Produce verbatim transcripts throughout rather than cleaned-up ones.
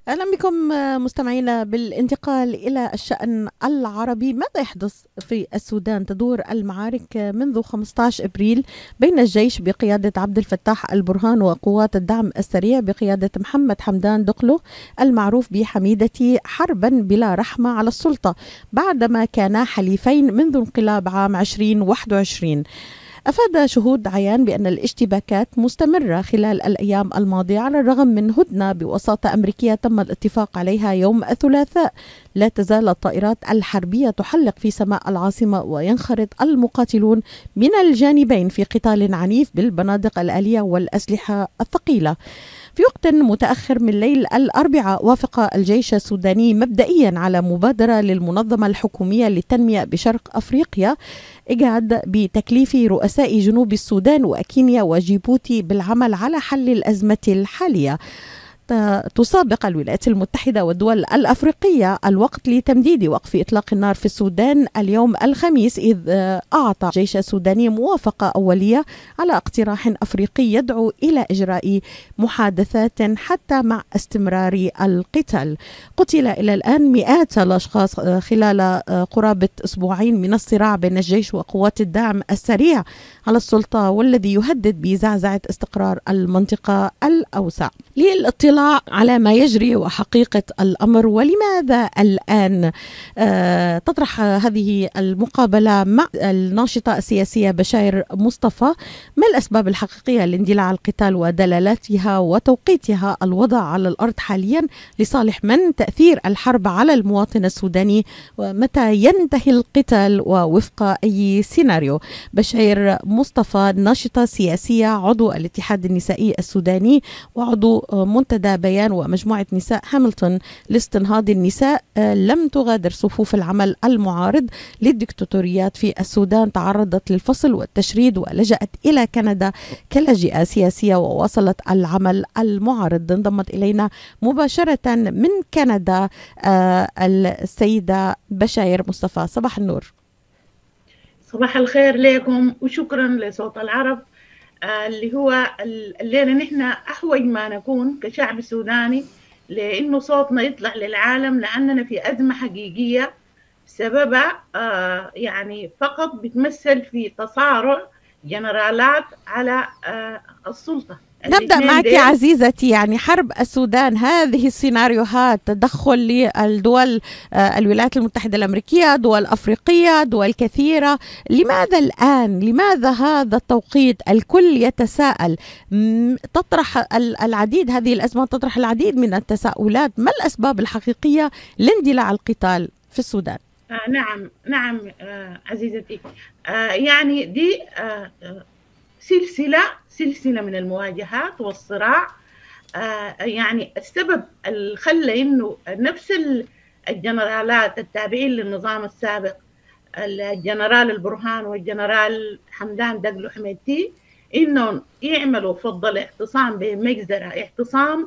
أهلا بكم آه، مستمعينا. بالانتقال إلى الشأن العربي، ماذا يحدث في السودان؟ تدور المعارك منذ خمسة عشر أبريل بين الجيش بقيادة عبد الفتاح البرهان وقوات الدعم السريع بقيادة محمد حمدان دقلو المعروف بحميدتي، حربا بلا رحمة على السلطة بعدما كانا حليفين منذ انقلاب عام ألفين وواحد وعشرين. أفاد شهود عيان بأن الاشتباكات مستمرة خلال الأيام الماضية على الرغم من هدنة بوساطة أمريكية تم الاتفاق عليها يوم الثلاثاء. لا تزال الطائرات الحربية تحلق في سماء العاصمة وينخرط المقاتلون من الجانبين في قتال عنيف بالبنادق الآلية والأسلحة الثقيلة. في وقت متأخر من ليل الأربعاء، وافق الجيش السوداني مبدئيا على مبادرة للمنظمة الحكومية للتنمية بشرق أفريقيا إيجاد بتكليف رؤساء جنوب السودان وكينيا وجيبوتي بالعمل على حل الأزمة الحالية. تسابق الولايات المتحدة والدول الأفريقية الوقت لتمديد وقف إطلاق النار في السودان اليوم الخميس، إذ أعطى الجيش السوداني موافقة أولية على اقتراح أفريقي يدعو إلى إجراء محادثات حتى مع استمرار القتال. قتل إلى الآن مئات الأشخاص خلال قرابة أسبوعين من الصراع بين الجيش وقوات الدعم السريع على السلطة، والذي يهدد بزعزعة استقرار المنطقة الأوسع. للاطلاع على ما يجري وحقيقة الأمر ولماذا الآن آه تطرح هذه المقابلة مع الناشطة السياسية بشاير مصطفى، ما الأسباب الحقيقية لاندلاع القتال ودلالاتها وتوقيتها، الوضع على الأرض حاليا لصالح من، تأثير الحرب على المواطن السوداني، ومتى ينتهي القتال ووفق أي سيناريو؟ بشاير مصطفى ناشطة سياسية، عضو الاتحاد النسائي السوداني وعضو منتدى بيان ومجموعة نساء هاملتون لاستنهاض النساء، لم تغادر صفوف العمل المعارض للدكتاتوريات في السودان، تعرضت للفصل والتشريد ولجأت إلى كندا كلاجئة سياسية وواصلت العمل المعارض. انضمت إلينا مباشرة من كندا السيدة بشاير مصطفى. صباح النور. صباح الخير لكم وشكرا لصوت العرب، اللي هو الليلة نحن أحوج ما نكون كشعب سوداني لأنه صوتنا يطلع للعالم، لأننا في أزمة حقيقية سببها يعني فقط بتمثل في تصارع جنرالات على السلطة. نبدأ معك عزيزتي، يعني حرب السودان، هذه السيناريوهات، تدخل للدول الولايات المتحدة الأمريكية، دول أفريقية، دول كثيرة، لماذا الآن؟ لماذا هذا التوقيت؟ الكل يتساءل، تطرح العديد، هذه الأزمة تطرح العديد من التساؤلات. ما الأسباب الحقيقية لاندلاع القتال في السودان؟ آه نعم نعم آه عزيزتي، آه يعني دي آه سلسلة سلسلة من المواجهات والصراع. آه يعني السبب اللي خلى إنه نفس الجنرالات التابعين للنظام السابق، الجنرال البرهان والجنرال حمدان دقلو حميدتي، إنهم يعملوا فضل اعتصام بمجزرة، اعتصام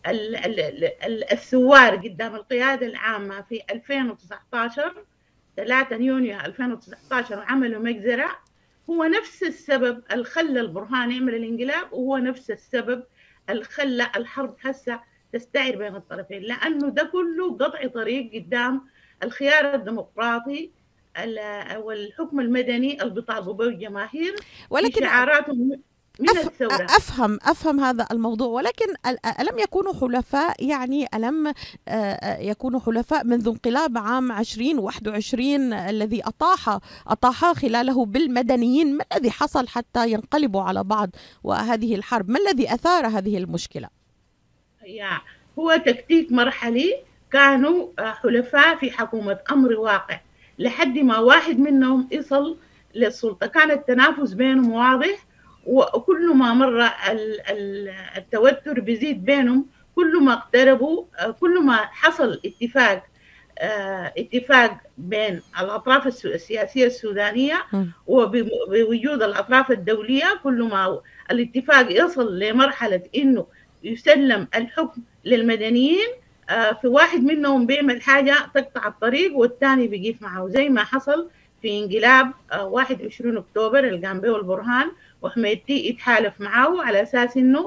الثوار قدام القيادة العامة في ألفين وتسعة عشر، ثلاثة يونيو ألفين وتسعة عشر، عملوا مجزرة. هو نفس السبب اللي خلى البرهان يعمل الانقلاب، وهو نفس السبب اللي خلى الحرب هسه تستعر بين الطرفين، لأنه ده كله قطع طريق قدام الخيار الديمقراطي والحكم المدني اللي بيطالبوا به الجماهير، ولكن شعاراتهم من أف... الثورة. أفهم أفهم هذا الموضوع، ولكن ألم يكونوا حلفاء؟ يعني ألم يكونوا حلفاء منذ انقلاب عام ألفين وواحد وعشرين الذي أطاح أطاح خلاله بالمدنيين؟ ما الذي حصل حتى ينقلبوا على بعض وهذه الحرب؟ ما الذي أثار هذه المشكلة؟ يعني هو تكتيك مرحلي، كانوا حلفاء في حكومة أمر واقع لحد ما واحد منهم يصل للسلطة. كان التنافس بينهم واضح، وكل ما مر التوتر بيزيد بينهم، كل ما اقتربوا، كل ما حصل اتفاق اتفاق بين الأطراف السياسية السودانية وبوجود الأطراف الدولية، كل ما الاتفاق يصل لمرحلة إنه يسلم الحكم للمدنيين، في واحد منهم بيعمل حاجة تقطع الطريق والثاني بيقف معه، زي ما حصل في انقلاب واحد وعشرين أكتوبر اللي قام به البرهان وحميدتي يتحالف معه على أساس إنه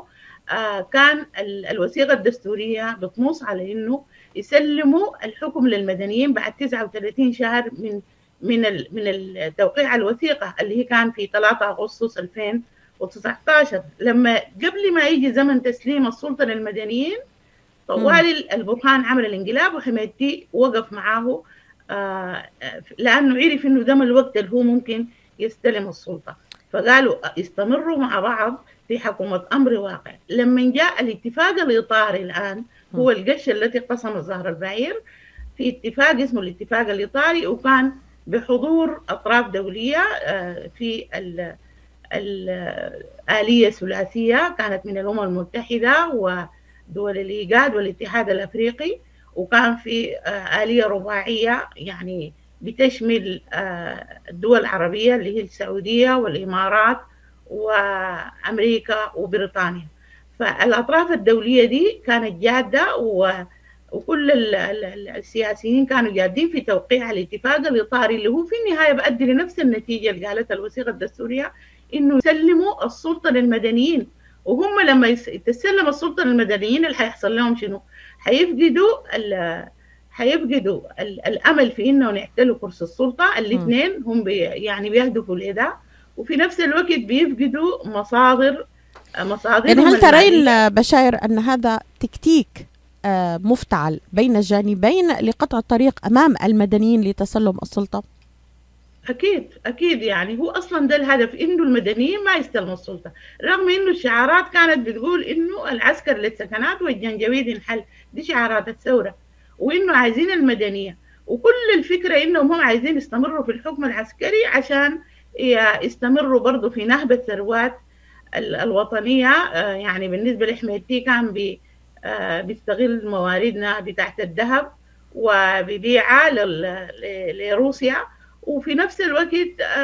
كان الوثيقة الدستورية بتنص على إنه يسلموا الحكم للمدنيين بعد تسعة وثلاثين شهر من من من التوقيع الوثيقة اللي هي كان في ثلاثة أغسطس ألفين وتسعة عشر. لما قبل ما يجي زمن تسليم السلطة للمدنيين، طوال البرهان عمل الانقلاب وحميدتي وقف معاه لأنه عرف إنه ده الوقت اللي هو ممكن يستلم السلطة، فقالوا يستمروا مع بعض في حكومة أمر واقع. لما جاء الاتفاق الإطاري الآن هو القش التي قسم الزهر البعير، في اتفاق اسمه الاتفاق الإطاري، وكان بحضور أطراف دولية في الآلية ثلاثية كانت من الأمم المتحدة ودول الإيجاد والاتحاد الأفريقي، وكان في آلية رباعية يعني بتشمل الدول العربية اللي هي السعودية والإمارات وأمريكا وبريطانيا. فالأطراف الدولية دي كانت جادة، وكل السياسيين كانوا جادين في توقيع الاتفاق الإطاري اللي هو في النهاية بأدي لنفس النتيجة اللي قالتها الوثيقة الدستورية، إنه يسلموا السلطة للمدنيين. وهم لما تسلم السلطة للمدنيين اللي حيحصل لهم شنو؟ حيفقدوا حيفقدوا الأمل في إنه يحتلوا كرسي السلطة. الاثنين هم بي يعني بيهدفوا لده، وفي نفس الوقت بيفقدوا مصادر مصادر يعني هل ترين بشاير أن هذا تكتيك مفتعل بين الجانبين لقطع الطريق أمام المدنيين لتسلم السلطة؟ أكيد أكيد، يعني هو أصلا ده الهدف، إنه المدنيين ما يستلموا السلطة، رغم إنه الشعارات كانت بتقول إنه العسكر للسكنات والجنجويد ينحل، دي شعارات الثورة، وإنه عايزين المدنية، وكل الفكرة إنهم هم عايزين يستمروا في الحكم العسكري عشان يستمروا برضو في نهب الثروات الوطنية. يعني بالنسبة لحميدتي كان بي بيستغل مواردنا بتاعت الذهب وبيبيعها لروسيا، وفي نفس الوقت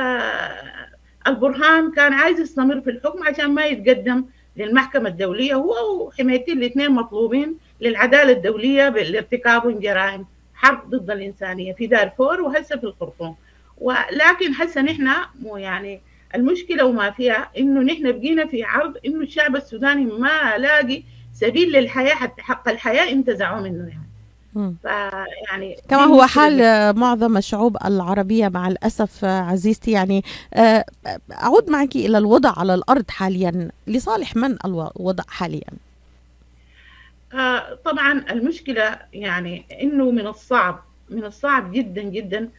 البرهان كان عايز يستمر في الحكم عشان ما يتقدم للمحكمة الدولية. هو وحميدتي الاثنين مطلوبين للعدالة الدولية لارتكاب جرائم حرب ضد الإنسانية في دارفور وهسه في الخرطوم. ولكن هسه نحن يعني المشكلة وما فيها إنه نحن بقينا في عرض إنه الشعب السوداني ما لاقي سبيل للحياة، حتى حق الحياة انتزعوا منه يعني. فيعني كما هو حال معظم الشعوب العربية مع الأسف عزيزتي. يعني أعود معك إلى الوضع على الأرض حاليا، لصالح من الوضع حاليا؟ طبعا المشكلة يعني إنه من الصعب من الصعب جدا جدا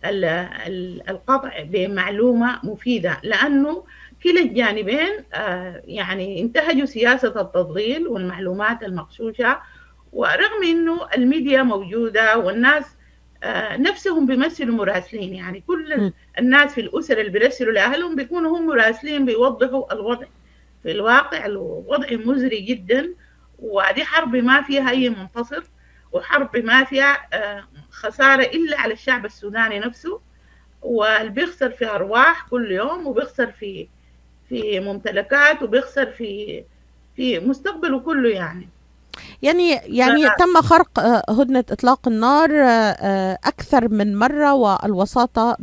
القطع بمعلومة مفيدة، لأنه كلا الجانبين يعني انتهجوا سياسة التضليل والمعلومات المغشوشة، ورغم انه الميديا موجودة والناس نفسهم بيمثلوا مراسلين، يعني كل الناس في الأسر اللي بيرسلوا لأهلهم بيكونوا هم مراسلين بيوضحوا الوضع في الواقع. الوضع مزري جدا، ودي حرب ما فيها أي منتصر، وحرب ما فيها خسارة إلا على الشعب السوداني نفسه، واللي بيخسر في أرواح كل يوم، وبيخسر في في ممتلكات، وبيخسر في في مستقبله كله. يعني يعني يعني تم خرق هدنة إطلاق النار أكثر من مرة، والوساطة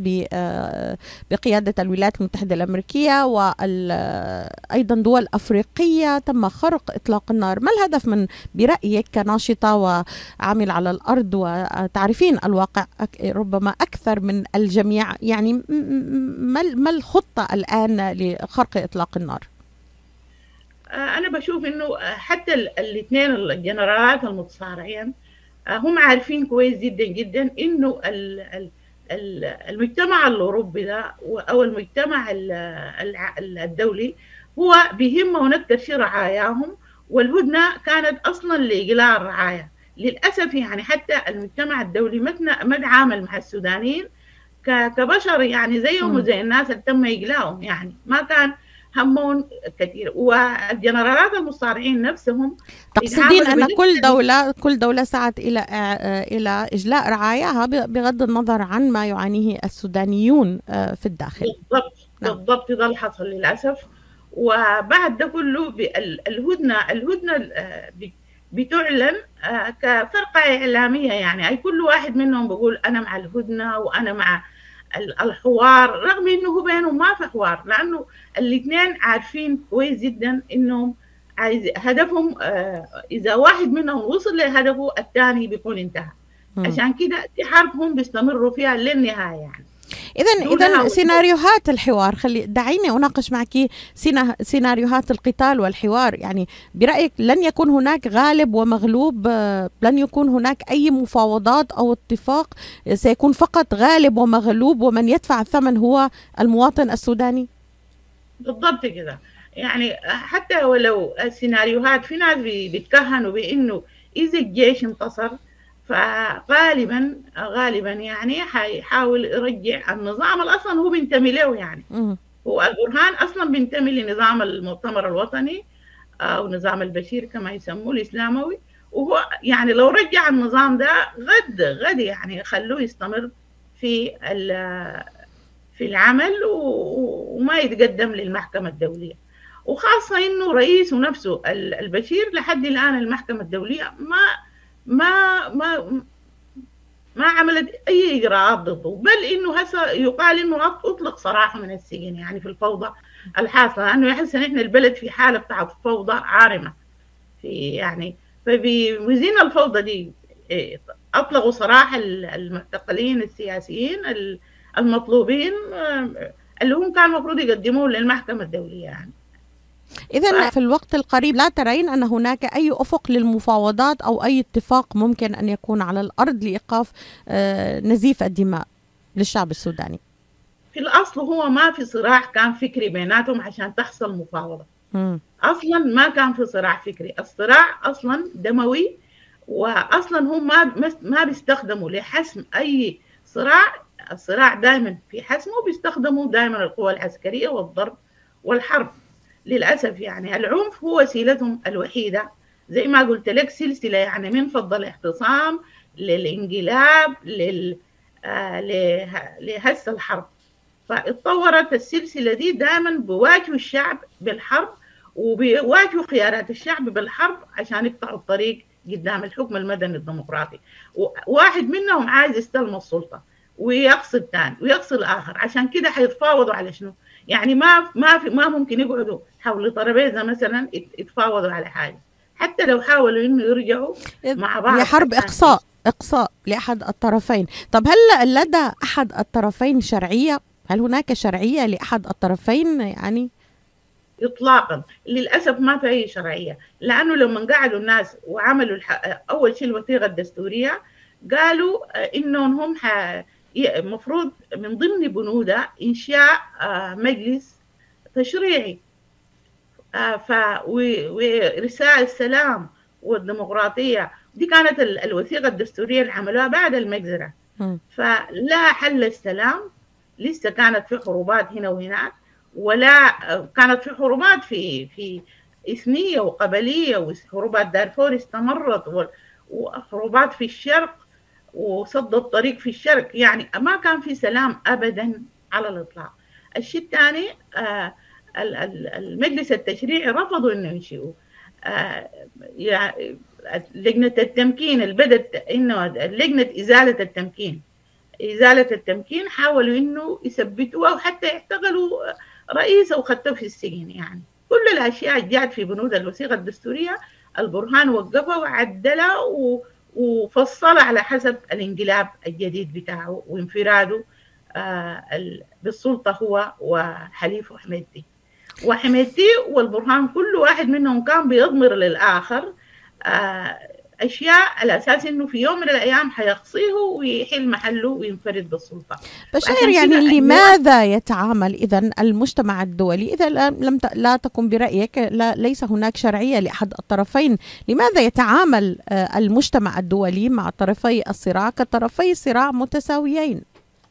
بقيادة الولايات المتحدة الأمريكية وأيضا دول أفريقية تم خرق إطلاق النار. ما الهدف من برأيك كناشطة وعامل على الأرض وتعرفين الواقع ربما أكثر من الجميع، يعني ما الخطة الآن لخرق إطلاق النار؟ أنا بشوف إنه حتى الاثنين الجنرالات المتصارعين هم عارفين كويس جدا جدا إنه المجتمع الأوروبي ده أو المجتمع الدولي هو بيهمه أكثر شيء رعاياهم، والهدنة كانت أصلا لإقلاع الرعاية. للأسف يعني حتى المجتمع الدولي ما تعامل مع السودانيين كبشر، يعني زيهم وزي الناس اللي تم إقلاعهم، يعني ما كان همون كثير. والجنرالات المصارعين نفسهم تقصدين أن كل دولة كل دولة سعت إلى إلى إجلاء رعاياها بغض النظر عن ما يعانيه السودانيون في الداخل؟ بالضبط بالضبط، ده اللي حصل للأسف. وبعد ده كله الهدنة الهدنة بتعلن كفرقة إعلامية، يعني أي كل واحد منهم بيقول أنا مع الهدنة وأنا مع الحوار، رغم انه هو بينهم ما في حوار، لانه الاثنين عارفين كويس جدا انهم عايز هدفهم إذا واحد منهم وصل لهدفه الثاني بيكون انتهى. عشان كده دي حربهم بيستمروا فيها للنهاية يعني. إذا إذا سيناريوهات الحوار، خلي دعيني أناقش معك سيناريوهات القتال والحوار. يعني برأيك لن يكون هناك غالب ومغلوب؟ لن يكون هناك أي مفاوضات أو اتفاق؟ سيكون فقط غالب ومغلوب، ومن يدفع الثمن هو المواطن السوداني؟ بالضبط كده. يعني حتى ولو السيناريوهات، في ناس بيتكهنوا بأنه إذا الجيش انتصر فغالبا غالبا يعني حيحاول يرجع النظام اللي اصلا هو بينتمي له. يعني هو البرهان اصلا بينتمي لنظام المؤتمر الوطني او نظام البشير كما يسموه الاسلاموي، وهو يعني لو رجع النظام ده غد غد يعني خلوه يستمر في في العمل وما يتقدم للمحكمة الدولية. وخاصة انه رئيسه نفسه البشير لحد الان المحكمة الدولية ما ما ما ما عملت اي اجراءات ضده، بل انه هسه يقال انه اطلق سراحه من السجن يعني في الفوضى الحاصله، لانه يحس ان احنا البلد في حاله بتاعت فوضى عارمه في يعني. فبوزين الفوضى دي اطلقوا سراح المعتقلين السياسيين المطلوبين اللي هم كان المفروض يقدموه للمحكمة الدولية يعني. إذا في الوقت القريب لا ترين أن هناك أي أفق للمفاوضات أو أي اتفاق ممكن أن يكون على الأرض لإيقاف نزيف الدماء للشعب السوداني؟ في الأصل هو ما في صراع كان فكري بيناتهم عشان تحصل مفاوضة. م. أصلا ما كان في صراع فكري، الصراع أصلا دموي، وأصلا هم ما ما بيستخدموا لحسم أي صراع. الصراع دائما في حسمه بيستخدموا دائما القوى العسكرية والضرب والحرب للأسف. يعني العنف هو وسيلتهم الوحيدة، زي ما قلت لك سلسلة يعني من فض الاعتصام للانقلاب لل آه لهس الحرب. فاتطورت السلسلة دي دائما بيواجهوا الشعب بالحرب وبيواجهوا خيارات الشعب بالحرب عشان يقطعوا الطريق قدام الحكم المدني الديمقراطي. واحد منهم عايز يستلم السلطة ويقصد ثاني ويقصد آخر، عشان كده حيتفاوضوا على شنو؟ يعني ما ما في ما ممكن يقعدوا حول طرابيزه مثلا يتفاوضوا على حاجه، حتى لو حاولوا انه يرجعوا مع بعض. هي حرب اقصاء اقصاء لاحد الطرفين. طب هل لدى احد الطرفين شرعيه؟ هل هناك شرعيه لاحد الطرفين يعني؟ اطلاقا، للاسف ما في اي شرعيه، لانه لما قعدوا الناس وعملوا الح... اول شيء الوثيقه الدستوريه قالوا انهم هم ح... المفروض من ضمن بنودها إنشاء مجلس تشريعي ف ورسائل السلام والديمقراطية. دي كانت الوثيقة الدستورية اللي عملوها بعد المجزرة. فلا حل السلام، لسه كانت في حروبات هنا وهناك، ولا كانت في حروبات في في إثنية وقبلية، وحروبات دارفور استمرت، وحروبات في الشرق وصد الطريق في الشرق. يعني ما كان في سلام أبدا على الإطلاق. الشيء الثاني آه المجلس التشريعي رفضوا إنه ينشئوا آه يعني لجنة التمكين اللي بدت إنه لجنة إزالة التمكين إزالة التمكين حاولوا إنه يثبتوها وحتى يعتقلوا رئيسه وخدوه في السجن. يعني كل الأشياء جاءت في بنود الوثيقة الدستورية البرهان وقفها وعدلها و وفصل على حسب الانقلاب الجديد بتاعه وانفراده آه بالسلطة هو وحليفه حميدتي. وحميدتي والبرهان كل واحد منهم كان بيضمر للآخر آه أشياء على أساس إنه في يوم من الأيام حيقصيه ويحل محله وينفرد بالسلطة. بشير، يعني لماذا يتعامل إذن المجتمع الدولي إذا لم ت... لا تكن برأيك لا ليس هناك شرعية لأحد الطرفين؟ لماذا يتعامل المجتمع الدولي مع طرفي الصراع كطرفي صراع متساويين؟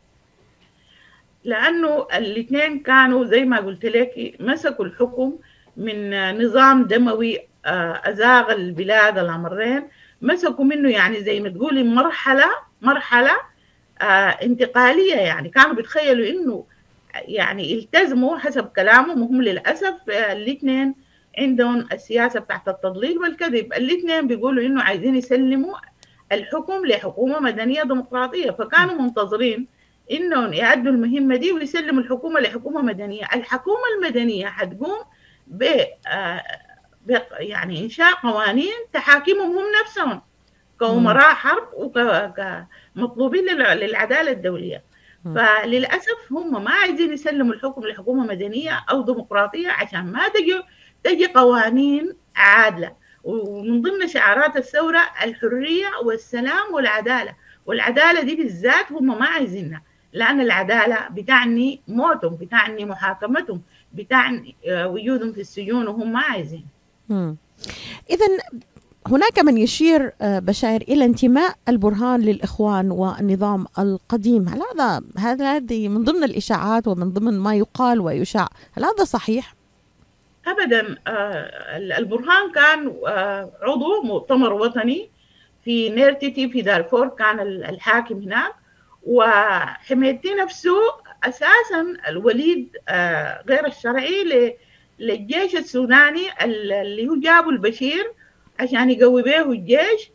لأنه الاثنين كانوا زي ما قلت لك مسكوا الحكم من نظام دموي أزاغ البلاد الأمرين، مسكوا منه يعني زي ما تقولي مرحلة مرحلة آه انتقالية. يعني كانوا بيتخيلوا إنه يعني يلتزموا حسب كلامهم، وهم للأسف آه الاثنين عندهم السياسة بتاعت التضليل والكذب. الاثنين بيقولوا إنه عايزين يسلموا الحكم لحكومة مدنية ديمقراطية، فكانوا منتظرين إنهم يأدوا المهمة دي ويسلموا الحكومة لحكومة مدنية. الحكومة المدنية حتقوم ب آه يعني إنشاء قوانين تحاكمهم هم نفسهم كأمراء حرب وكمطلوبين للعدالة الدولية. فللأسف هم ما عايزين يسلموا الحكم لحكومة مدنية أو ديمقراطية عشان ما تجي تجي قوانين عادلة. ومن ضمن شعارات الثورة الحرية والسلام والعدالة، والعدالة دي بالذات هم ما عايزينها، لأن العدالة بتعني موتهم، بتعني محاكمتهم، بتعني وجودهم في السجون وهم ما عايزين. إذن هناك من يشير بشائر إلى انتماء البرهان للإخوان والنظام القديم، هل هذا هذه من ضمن الإشاعات ومن ضمن ما يقال ويشاع، هل هذا صحيح؟ أبدا. البرهان كان عضو مؤتمر وطني في نيرتيتي في دارفور، كان الحاكم هناك، وحميتي نفسه أساسا الوليد غير الشرعي للجيش السوداني اللي هو جابوا البشير عشان يقوي به الجيش،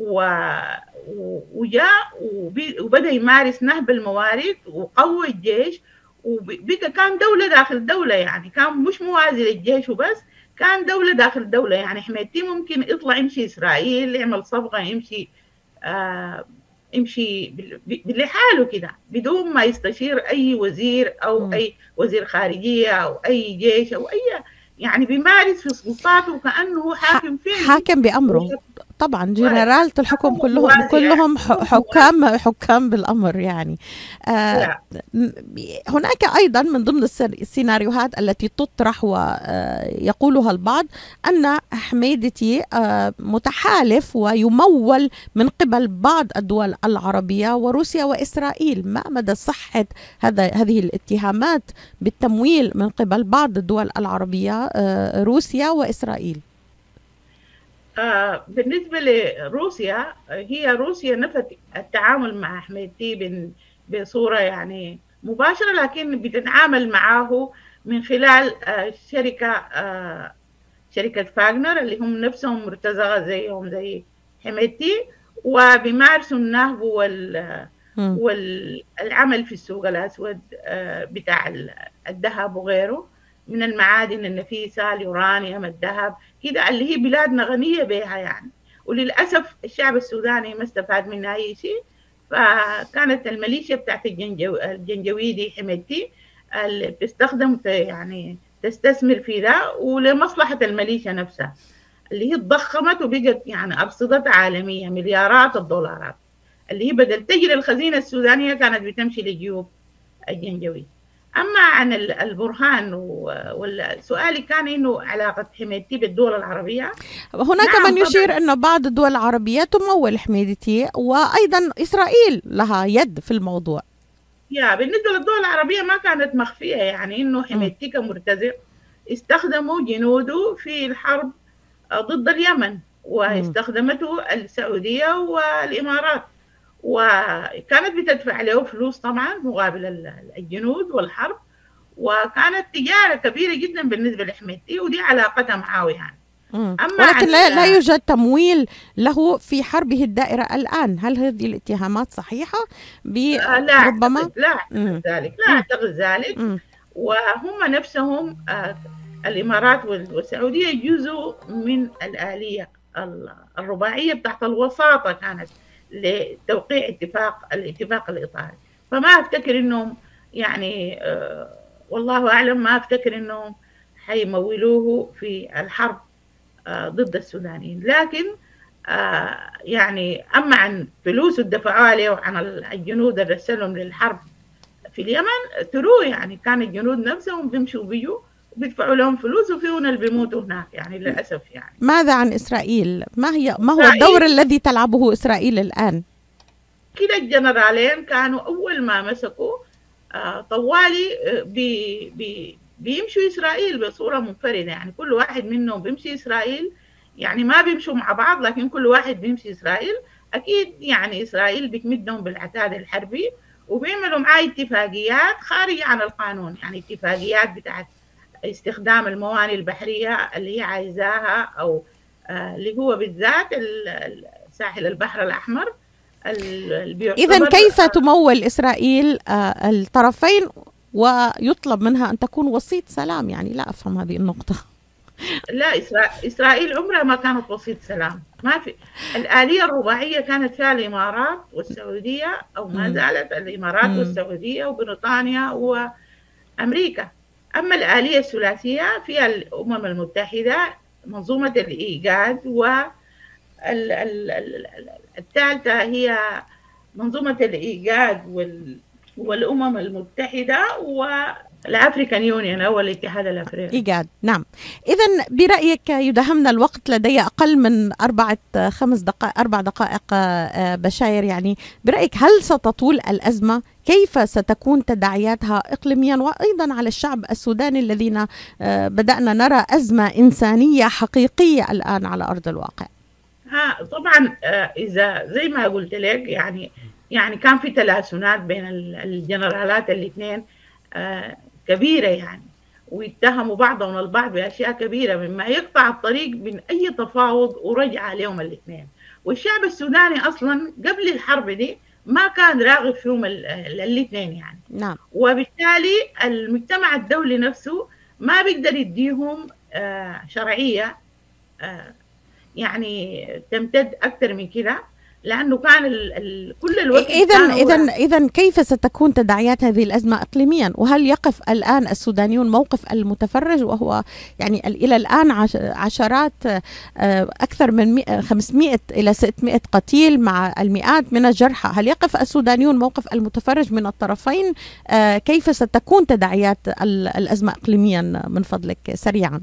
وجاء وبدأ يمارس نهب الموارد وقوي الجيش، وبقى كان دولة داخل دولة، يعني كان مش موازي للجيش وبس، كان دولة داخل دولة. يعني حميتي ممكن يطلع يمشي إسرائيل، يعمل صبغة، يمشي آه يمشي لحاله كده بدون ما يستشير أي وزير أو م. أي وزير خارجية أو أي جيش أو أي، يعني بيمارس في سلطاته وكأنه حاكم فيه، حاكم بأمره. طبعا جنرالة الحكم كلهم كلهم حكام حكام بالأمر يعني. آه هناك أيضا من ضمن السيناريوهات التي تطرح ويقولها البعض أن حميدتي آه متحالف ويمول من قبل بعض الدول العربية وروسيا وإسرائيل. ما مدى صحة هذا هذه الاتهامات بالتمويل من قبل بعض الدول العربية آه روسيا وإسرائيل؟ آه بالنسبة لروسيا، هي روسيا نفت التعامل مع حميدتي بصورة يعني مباشرة، لكن بتتعامل معه من خلال آه شركة آه شركة فاغنر اللي هم نفسهم مرتزقة زيهم زي حميدتي، وبيمارسوا النهب وال والعمل في السوق الأسود آه بتاع الذهب وغيره من المعادن النفيسة، اليورانيوم، الذهب كده، اللي هي بلادنا غنية بها يعني. وللأسف الشعب السوداني ما استفاد منها أي شيء. فكانت الميليشيا بتاعت الجنجو الجنجويدي حميدتي اللي بتستخدم يعني تستثمر في ده ولمصلحة الميليشيا نفسها، اللي هي اتضخمت وبقت يعني أرصدة عالمية مليارات الدولارات، اللي هي بدل تجري الخزينة السودانية كانت بتمشي لجيوب الجنجويد. أما عن البرهان والسؤال كان إنه علاقة حميدتي بالدول العربية، هناك نعم من يشير أن بعض الدول العربية تمول حميدتي، وأيضا إسرائيل لها يد في الموضوع. يا بالنسبة للدول العربية ما كانت مخفية، يعني إنه حميدتي كمرتزق استخدموا جنوده في الحرب ضد اليمن، واستخدمته السعودية والإمارات، وكانت بتدفع له فلوس طبعا مقابل الجنود والحرب، وكانت تجارة كبيرة جدا بالنسبة لحميدتي، ودي علاقتها معاه يعني. أما ولكن لا, لا يوجد تمويل له في حربه الدائرة الآن، هل هذه الاتهامات صحيحة؟ لا ربما لا أعتقد ذلك، لا أعتقد ذلك. وهم نفسهم الإمارات والسعودية جزء من الآلية الرباعية بتاعت الوساطة كانت لتوقيع اتفاق الاتفاق الإطاري. فما أفتكر إنهم يعني آه والله أعلم، ما أفتكر إنهم حيمولوه في الحرب آه ضد السودانيين. لكن آه يعني أما عن فلوس الدفعوا عليه وعن الجنود اللي رسلهم للحرب في اليمن، تروا يعني كان الجنود نفسهم بيمشوا بيجوا بيدفعوا لهم فلوس، وفيهم اللي بيموتوا هناك يعني للأسف. يعني ماذا عن إسرائيل؟ ما هي ما هو الدور الذي تلعبه إسرائيل الآن؟ كده الجنرالين كانوا أول ما مسكوا آه طوالي آه بي بي بيمشوا إسرائيل بصورة منفردة، يعني كل واحد منهم بيمشي إسرائيل، يعني ما بيمشوا مع بعض لكن كل واحد بيمشي إسرائيل. أكيد يعني إسرائيل بتمدهم بالعتاد الحربي، وبيعملوا معاه اتفاقيات خارجة عن القانون، يعني اتفاقيات بتاعت استخدام الموانئ البحرية اللي هي عايزاها، أو آه اللي هو بالذات ساحل البحر الأحمر. إذن كيف تمول إسرائيل آه الطرفين ويطلب منها أن تكون وسيط سلام؟ يعني لا أفهم هذه النقطة. لا، إسرائيل عمرها ما كانت وسيط سلام، ما في. الآلية الرباعية كانت فيها الإمارات والسعودية، أو ما زالت الإمارات والسعودية وبريطانيا وأمريكا. أما الآلية الثلاثية فيها الأمم المتحدة، منظومة الإيجاد، والثالثة هي منظومة الإيجاد والأمم المتحدة والأفريكان يونيون أو الاتحاد الأفريقي. إيجاد، نعم. إذا برأيك يداهمنا الوقت، لدي أقل من أربعة خمس دقائق أربع دقائق بشاير، يعني برأيك هل ستطول الأزمة؟ كيف ستكون تداعياتها إقليميا وأيضا على الشعب السوداني الذين بدأنا نرى أزمة إنسانية حقيقية الآن على أرض الواقع؟ ها طبعا، إذا زي ما قلت لك، يعني يعني كان في تلاسنات بين الجنرالات الاثنين كبيرة يعني، ويتهموا بعضهم البعض بأشياء كبيرة مما يقطع الطريق من أي تفاوض ورجع عليهم الاثنين. والشعب السوداني أصلا قبل الحرب دي ما كان راغب فيهم الاثنين يعني. نعم. وبالتالي المجتمع الدولي نفسه ما بيقدر يديهم شرعية يعني تمتد أكثر من كده، لأنه كان ال ال كل الوقت. إذا إذا إذا كيف ستكون تداعيات هذه الأزمة إقليميا؟ وهل يقف الآن السودانيون موقف المتفرج، وهو يعني إلى الآن عشرات أكثر من خمسمائة إلى ستمائة قتيل مع المئات من الجرحى؟ هل يقف السودانيون موقف المتفرج من الطرفين؟ كيف ستكون تداعيات الأزمة إقليميا من فضلك سريعا؟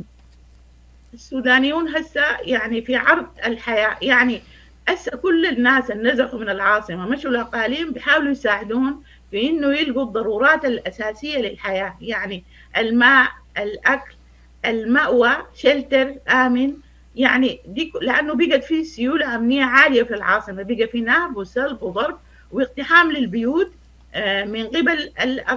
السودانيون هسه يعني في عرض الحياة، يعني هسه كل الناس اللي نزحوا من العاصمة مشوا الأقاليم بيحاولوا يساعدون في إنه يلقوا الضرورات الأساسية للحياة، يعني الماء، الأكل، المأوى، شلتر آمن، يعني دي لأنه بقت في سيولة أمنية عالية في العاصمة، بقى في نهب وسلب وضرب واقتحام للبيوت من قبل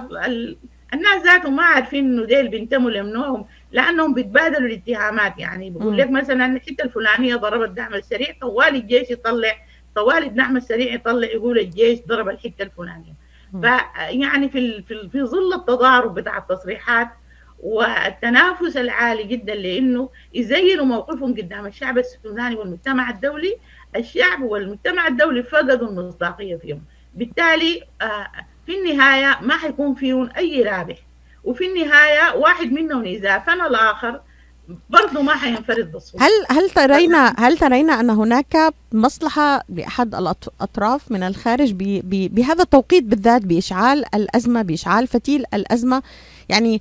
الناس ذاتهم، ما عارفين إنه ديل بينتموا لمنوهم، لأنهم بيتبادلوا الاتهامات. يعني بقول لك مثلا الحتة الفلانية ضرب الدعم السريع، طوال الجيش يطلع، طوال الدعم السريع يطلع يقول الجيش ضرب الحتة الفلانية. فيعني في في في ظل التضارب بتاع التصريحات والتنافس العالي جدا لأنه يزينوا موقفهم قدام الشعب السوداني والمجتمع الدولي، الشعب والمجتمع الدولي فقدوا المصداقية فيهم. بالتالي في النهاية ما حيكون فيهم أي رابح، وفي النهاية واحد منهم إذا فنى الآخر برضه ما حينفرد بالسلطة. هل هل ترينا هل ترينا أن هناك مصلحة لأحد الأطراف من الخارج بهذا التوقيت بالذات بإشعال الأزمة، بإشعال فتيل الأزمة؟ يعني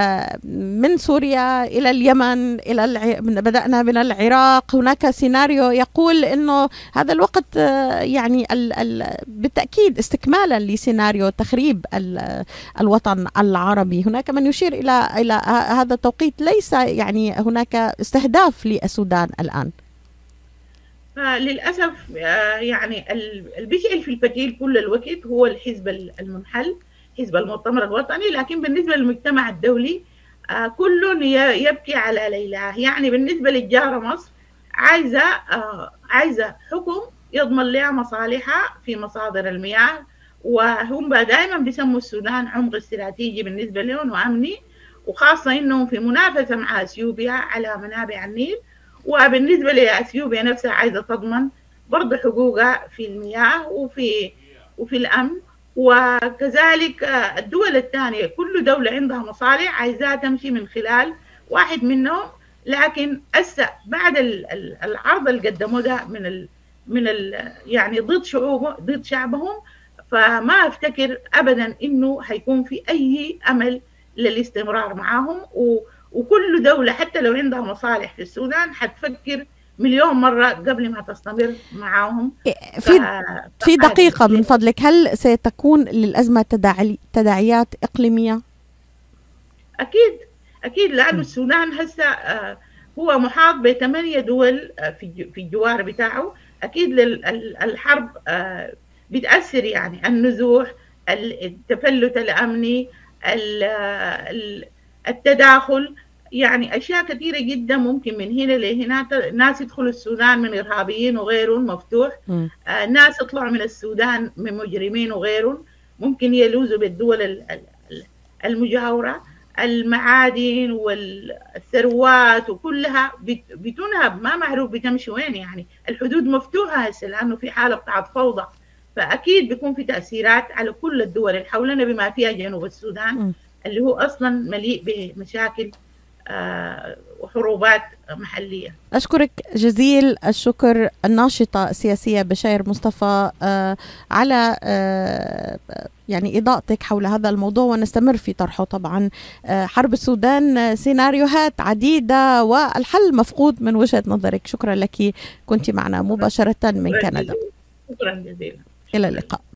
من سوريا إلى اليمن، إلى الع... بدأنا من العراق، هناك سيناريو يقول إنه هذا الوقت يعني ال... ال... بالتأكيد استكمالا لسيناريو تخريب ال... الوطن العربي. هناك من يشير إلى إلى هذا التوقيت ليس يعني هناك استهداف للسودان الآن. للأسف يعني اللي بيشعل في الفتيل كل الوقت هو الحزب المنحل، حزب المؤتمر الوطني. لكن بالنسبة للمجتمع الدولي آه كل يبكي على ليلاه. يعني بالنسبة للجارة مصر عايزة آه عايزة حكم يضمن لها مصالحها في مصادر المياه، وهم دائما بيسموا السودان عمق استراتيجي بالنسبة لهم وأمني، وخاصة إنهم في منافسة مع أثيوبيا على منابع النيل. وبالنسبة لأثيوبيا نفسها عايزة تضمن برضه حقوقها في المياه وفي وفي الأمن. وكذلك الدول الثانية كل دولة عندها مصالح عايزاها تمشي من خلال واحد منهم. لكن هسه بعد العرض اللي قدموه ده من ال من ال يعني ضد شعوبه ضد شعبهم، فما افتكر ابدا انه هيكون في اي امل للاستمرار معاهم. وكل دولة حتى لو عندها مصالح في السودان حتفكر مليون مرة قبل ما تستمر معاهم. في في دقيقة من فضلك، هل ستكون للأزمة تداعي تداعيات إقليمية؟ أكيد أكيد، لأن السودان هسه هو محاط بثمانية دول في في الجوار بتاعه. أكيد الحرب بتأثر، يعني النزوح، التفلت الأمني، التداخل، يعني أشياء كثيرة جدا ممكن من هنا لهنا. ناس يدخلوا السودان من إرهابيين وغيرهم مفتوح، آه ناس يطلعوا من السودان من مجرمين وغيرهم ممكن يلوزوا بالدول المجاورة. المعادن والثروات وكلها بتنهب، ما معروف بتمشي وين. يعني الحدود مفتوحة هسه لأنه في حالة بتاعت فوضى، فأكيد بيكون في تأثيرات على كل الدول اللي حولنا بما فيها جنوب السودان م. اللي هو أصلا مليء بمشاكل آه وحروبات محلية. أشكرك جزيل الشكر الناشطة السياسية بشاير مصطفى آه على آه يعني إضاءتك حول هذا الموضوع، ونستمر في طرحه طبعا. آه حرب السودان سيناريوهات عديدة والحل مفقود من وجهة نظرك. شكرا لك، كنت معنا مباشرة من كندا. شكرا جزيلا. إلى اللقاء.